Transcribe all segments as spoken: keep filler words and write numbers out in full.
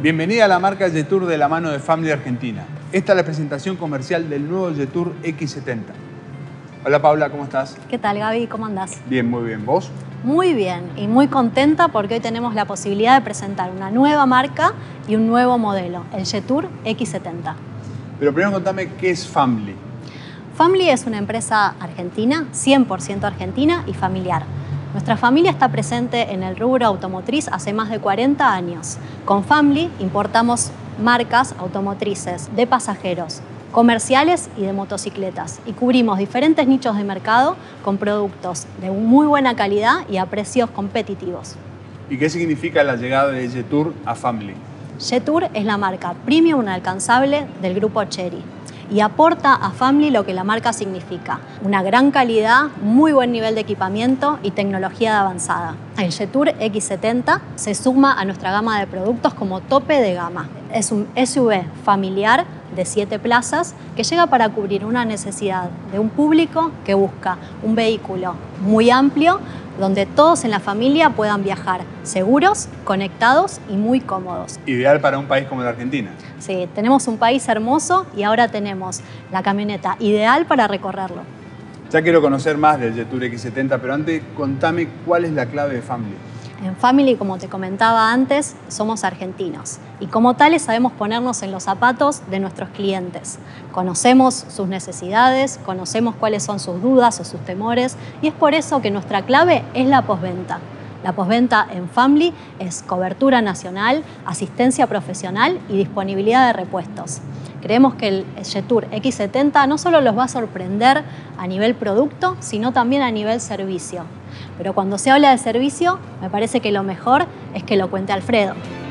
Bienvenida a la marca Jetour de la mano de Family Argentina. Esta es la presentación comercial del nuevo Jetour equis setenta. Hola Paula, ¿cómo estás? ¿Qué tal, Gaby? ¿Cómo andás? Bien, muy bien. ¿Vos? Muy bien y muy contenta porque hoy tenemos la posibilidad de presentar una nueva marca y un nuevo modelo, el Jetour equis setenta. Pero primero contame qué es Family. Family es una empresa argentina, cien por ciento argentina y familiar. Nuestra familia está presente en el rubro automotriz hace más de cuarenta años. Con Family importamos marcas automotrices de pasajeros, comerciales y de motocicletas y cubrimos diferentes nichos de mercado con productos de muy buena calidad y a precios competitivos. ¿Y qué significa la llegada de Jetour a Family? Jetour es la marca premium inalcanzable del grupo Chery y aporta a Family lo que la marca significa: una gran calidad, muy buen nivel de equipamiento y tecnología de avanzada. El Jetour equis setenta se suma a nuestra gama de productos como tope de gama. Es un S U V familiar de siete plazas que llega para cubrir una necesidad de un público que busca un vehículo muy amplio donde todos en la familia puedan viajar seguros, conectados y muy cómodos. Ideal para un país como la Argentina. Sí, tenemos un país hermoso y ahora tenemos la camioneta ideal para recorrerlo. Ya quiero conocer más del Jetour equis setenta, pero antes contame cuál es la clave de Family. En Family, como te comentaba antes, somos argentinos y como tales sabemos ponernos en los zapatos de nuestros clientes. Conocemos sus necesidades, conocemos cuáles son sus dudas o sus temores y es por eso que nuestra clave es la postventa. La postventa en Family es cobertura nacional, asistencia profesional y disponibilidad de repuestos. Creemos que el Jetour equis setenta no solo los va a sorprender a nivel producto, sino también a nivel servicio. Pero cuando se habla de servicio, me parece que lo mejor es que lo cuente Alfredo.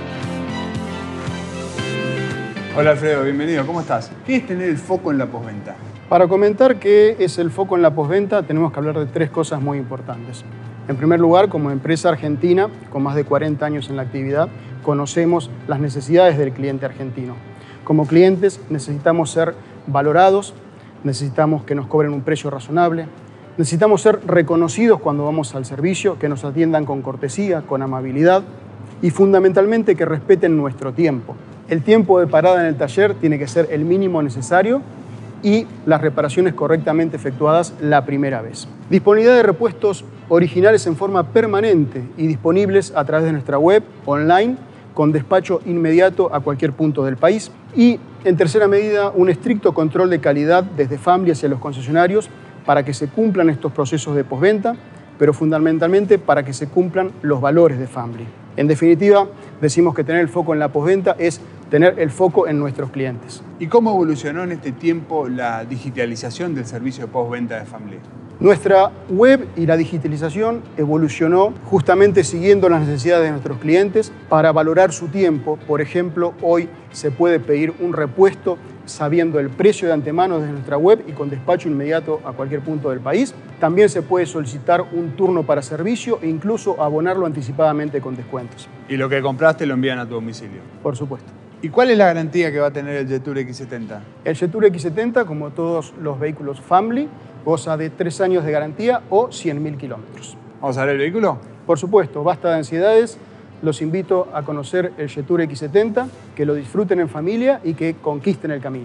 Hola Alfredo, bienvenido. ¿Cómo estás? ¿Qué es tener el foco en la postventa? Para comentar qué es el foco en la postventa, tenemos que hablar de tres cosas muy importantes. En primer lugar, como empresa argentina, con más de cuarenta años en la actividad, conocemos las necesidades del cliente argentino. Como clientes necesitamos ser valorados, necesitamos que nos cobren un precio razonable, necesitamos ser reconocidos cuando vamos al servicio, que nos atiendan con cortesía, con amabilidad y fundamentalmente que respeten nuestro tiempo. El tiempo de parada en el taller tiene que ser el mínimo necesario y las reparaciones correctamente efectuadas la primera vez. Disponibilidad de repuestos originales en forma permanente y disponibles a través de nuestra web online con despacho inmediato a cualquier punto del país. Y, en tercera medida, un estricto control de calidad desde Family hacia los concesionarios para que se cumplan estos procesos de postventa, pero fundamentalmente para que se cumplan los valores de Family. En definitiva, decimos que tener el foco en la postventa es tener el foco en nuestros clientes. ¿Y cómo evolucionó en este tiempo la digitalización del servicio de postventa de Family? Nuestra web y la digitalización evolucionó justamente siguiendo las necesidades de nuestros clientes para valorar su tiempo. Por ejemplo, hoy se puede pedir un repuesto sabiendo el precio de antemano desde nuestra web y con despacho inmediato a cualquier punto del país. También se puede solicitar un turno para servicio e incluso abonarlo anticipadamente con descuentos. ¿Y lo que compraste lo envían a tu domicilio? Por supuesto. ¿Y cuál es la garantía que va a tener el Jetour equis setenta? El Jetour equis setenta, como todos los vehículos Family, goza de tres años de garantía o cien mil kilómetros. ¿Vamos a ver el vehículo? Por supuesto, basta de ansiedades. Los invito a conocer el Jetour equis setenta, que lo disfruten en familia y que conquisten el camino.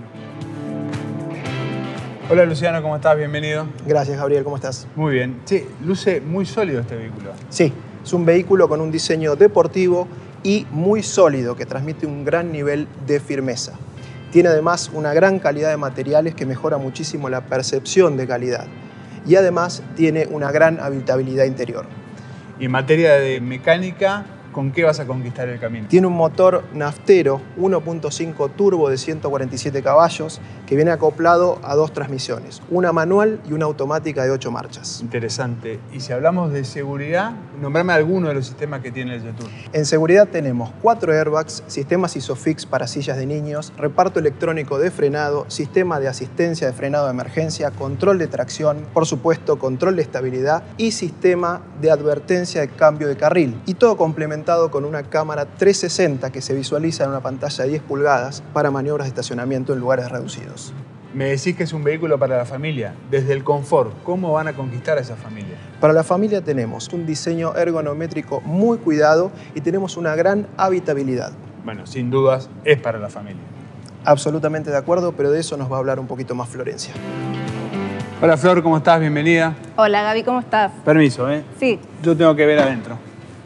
Hola Luciano, ¿cómo estás? Bienvenido. Gracias, Gabriel, ¿cómo estás? Muy bien. Sí, luce muy sólido este vehículo. Sí, es un vehículo con un diseño deportivo y muy sólido que transmite un gran nivel de firmeza. Tiene además una gran calidad de materiales que mejora muchísimo la percepción de calidad y además tiene una gran habitabilidad interior. Y en materia de mecánica, ¿con qué vas a conquistar el camino? Tiene un motor naftero uno punto cinco turbo de ciento cuarenta y siete caballos que viene acoplado a dos transmisiones, una manual y una automática de ocho marchas. Interesante. Y si hablamos de seguridad, nombrame alguno de los sistemas que tiene el Jetour. En seguridad tenemos cuatro airbags, sistemas ISOFIX para sillas de niños, reparto electrónico de frenado, sistema de asistencia de frenado de emergencia, control de tracción, por supuesto control de estabilidad y sistema de advertencia de cambio de carril. Y todo complementado con una cámara trescientos sesenta que se visualiza en una pantalla de diez pulgadas para maniobras de estacionamiento en lugares reducidos. Me decís que es un vehículo para la familia. Desde el confort, ¿cómo van a conquistar a esa familia? Para la familia tenemos un diseño ergonométrico muy cuidado y tenemos una gran habitabilidad. bueno, sin dudas, es para la familia. Absolutamente de acuerdo, pero de eso nos va a hablar un poquito más Florencia. Hola Flor, ¿cómo estás? Bienvenida. Hola Gaby, ¿cómo estás? Permiso, ¿eh? Sí. Yo tengo que ver adentro.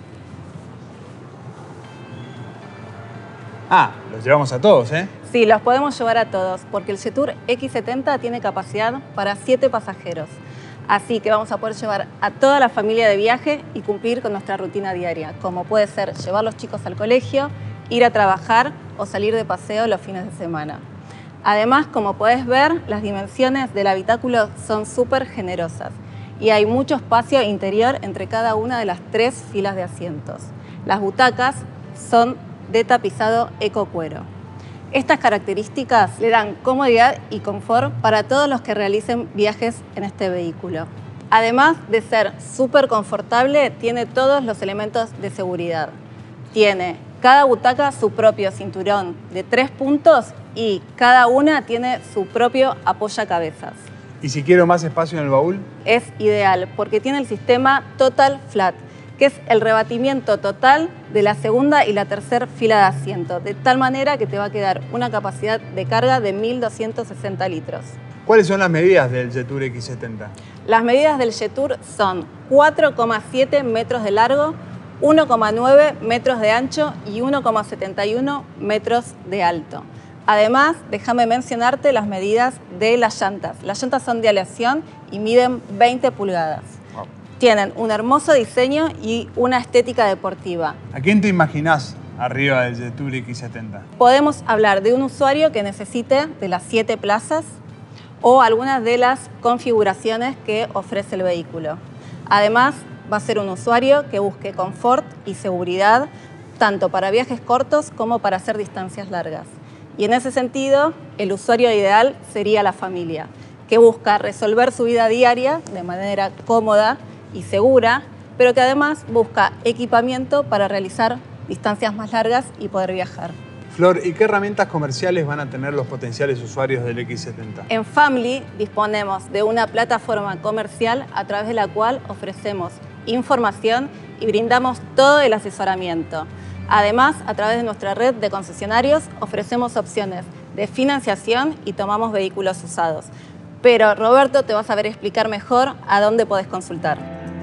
Ah, los llevamos a todos, ¿eh? Sí, los podemos llevar a todos, porque el Jetour equis setenta tiene capacidad para siete pasajeros. Así que vamos a poder llevar a toda la familia de viaje y cumplir con nuestra rutina diaria, como puede ser llevar a los chicos al colegio, ir a trabajar o salir de paseo los fines de semana. Además, como puedes ver, las dimensiones del habitáculo son súper generosas y hay mucho espacio interior entre cada una de las tres filas de asientos. Las butacas son de tapizado ecocuero. Estas características le dan comodidad y confort para todos los que realicen viajes en este vehículo. Además de ser súper confortable, tiene todos los elementos de seguridad. Tiene cada butaca su propio cinturón de tres puntos y cada una tiene su propio apoyacabezas. ¿Y si quiero más espacio en el baúl? Es ideal porque tiene el sistema Total Flat, que es el rebatimiento total de la segunda y la tercera fila de asiento, de tal manera que te va a quedar una capacidad de carga de mil doscientos sesenta litros. ¿Cuáles son las medidas del Jetour equis setenta? Las medidas del Jetour son cuatro coma siete metros de largo, uno coma nueve metros de ancho y uno coma setenta y uno metros de alto. Además, déjame mencionarte las medidas de las llantas. Las llantas son de aleación y miden veinte pulgadas. Wow. Tienen un hermoso diseño y una estética deportiva. ¿A quién te imaginás arriba del Jetour equis setenta? Podemos hablar de un usuario que necesite de las siete plazas o algunas de las configuraciones que ofrece el vehículo. Además, va a ser un usuario que busque confort y seguridad tanto para viajes cortos como para hacer distancias largas. Y en ese sentido, el usuario ideal sería la familia, que busca resolver su vida diaria de manera cómoda y segura, pero que además busca equipamiento para realizar distancias más largas y poder viajar. Flor, ¿y qué herramientas comerciales van a tener los potenciales usuarios del equis setenta? En Family disponemos de una plataforma comercial a través de la cual ofrecemos información y brindamos todo el asesoramiento. Además, a través de nuestra red de concesionarios ofrecemos opciones de financiación y tomamos vehículos usados. Pero Roberto te va a saber explicar mejor a dónde podés consultar.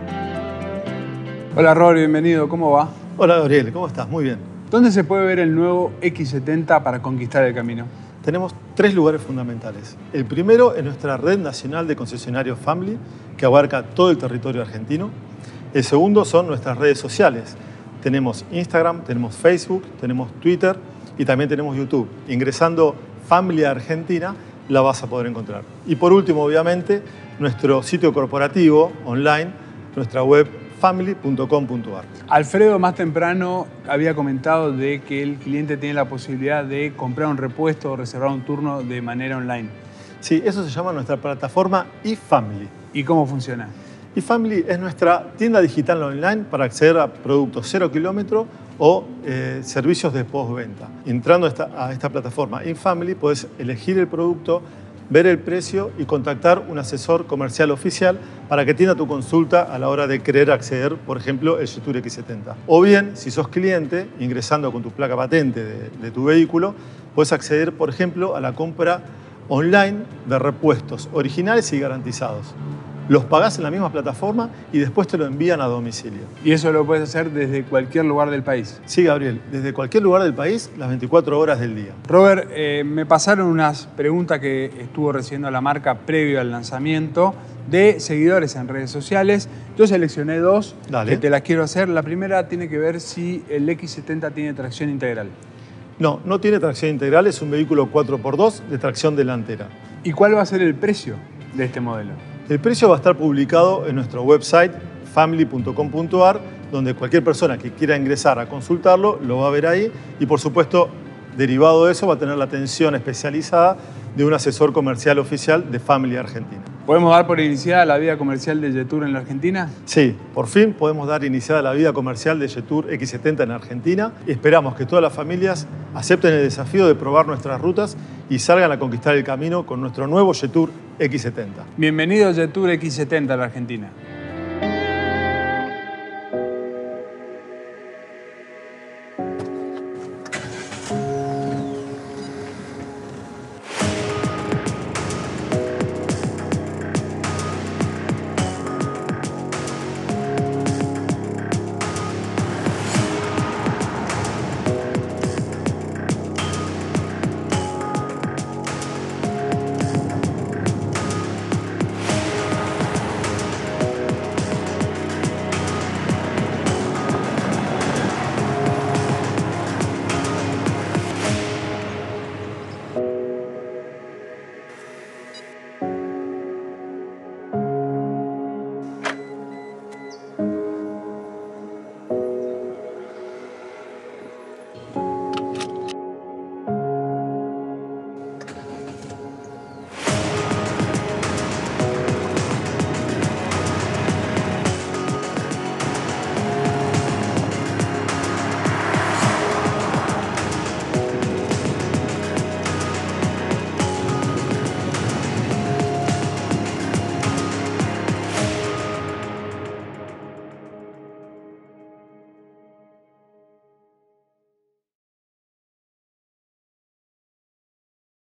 Hola Robert, bienvenido. ¿Cómo va? Hola Gabriel, ¿cómo estás? Muy bien. ¿Dónde se puede ver el nuevo equis setenta para conquistar el camino? Tenemos tres lugares fundamentales. El primero es nuestra red nacional de concesionarios Family, que abarca todo el territorio argentino. El segundo son nuestras redes sociales. Tenemos Instagram, tenemos Facebook, tenemos Twitter y también tenemos YouTube. Ingresando Family Argentina la vas a poder encontrar. Y por último, obviamente, nuestro sitio corporativo online, nuestra web family punto com punto ar. Alfredo más temprano había comentado de que el cliente tiene la posibilidad de comprar un repuesto o reservar un turno de manera online. Sí, eso se llama nuestra plataforma eFamily. ¿Y cómo funciona? eFamily es nuestra tienda digital online para acceder a productos cero kilómetro o eh, servicios de postventa. Entrando a esta, a esta plataforma eFamily puedes elegir el producto, ver el precio y contactar un asesor comercial oficial para que atienda tu consulta a la hora de querer acceder, por ejemplo, el Jetour equis setenta. O bien, si sos cliente, ingresando con tu placa patente de, de tu vehículo, puedes acceder, por ejemplo, a la compra online de repuestos originales y garantizados. Los pagás en la misma plataforma y después te lo envían a domicilio. ¿Y eso lo puedes hacer desde cualquier lugar del país? Sí, Gabriel, desde cualquier lugar del país, las veinticuatro horas del día. Robert, eh, me pasaron unas preguntas que estuvo recibiendo la marca previo al lanzamiento de seguidores en redes sociales. Yo seleccioné dos Dale. que te las quiero hacer. La primera tiene que ver si el equis setenta tiene tracción integral. No, no tiene tracción integral, es un vehículo cuatro por dos de tracción delantera. ¿Y cuál va a ser el precio de este modelo? El precio va a estar publicado en nuestro website family punto com punto ar, donde cualquier persona que quiera ingresar a consultarlo lo va a ver ahí y, por supuesto, derivado de eso va a tener la atención especializada de un asesor comercial oficial de Family Argentina. ¿Podemos dar por iniciada la vida comercial de Jetour en la Argentina? Sí, por fin podemos dar iniciada la vida comercial de Jetour equis setenta en Argentina. Esperamos que todas las familias acepten el desafío de probar nuestras rutas y salgan a conquistar el camino con nuestro nuevo Jetour equis setenta. Bienvenido Jetour equis setenta a la Argentina.